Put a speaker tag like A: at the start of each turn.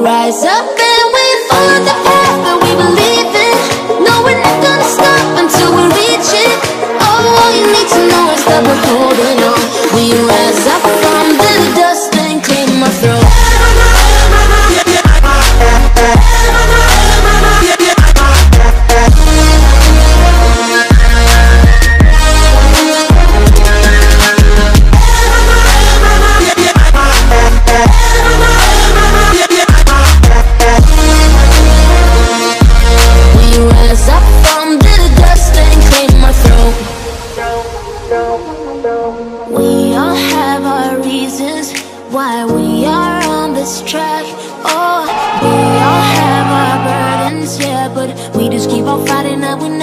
A: rise up and we follow the path that we believe in. No, we're not gonna stop until we reach it. All you need to know is that we're holding on. We rise up from the dust and clean my throat. We all have our reasons why we are on this track. Oh, we all have our burdens, yeah, but we just keep on fighting and we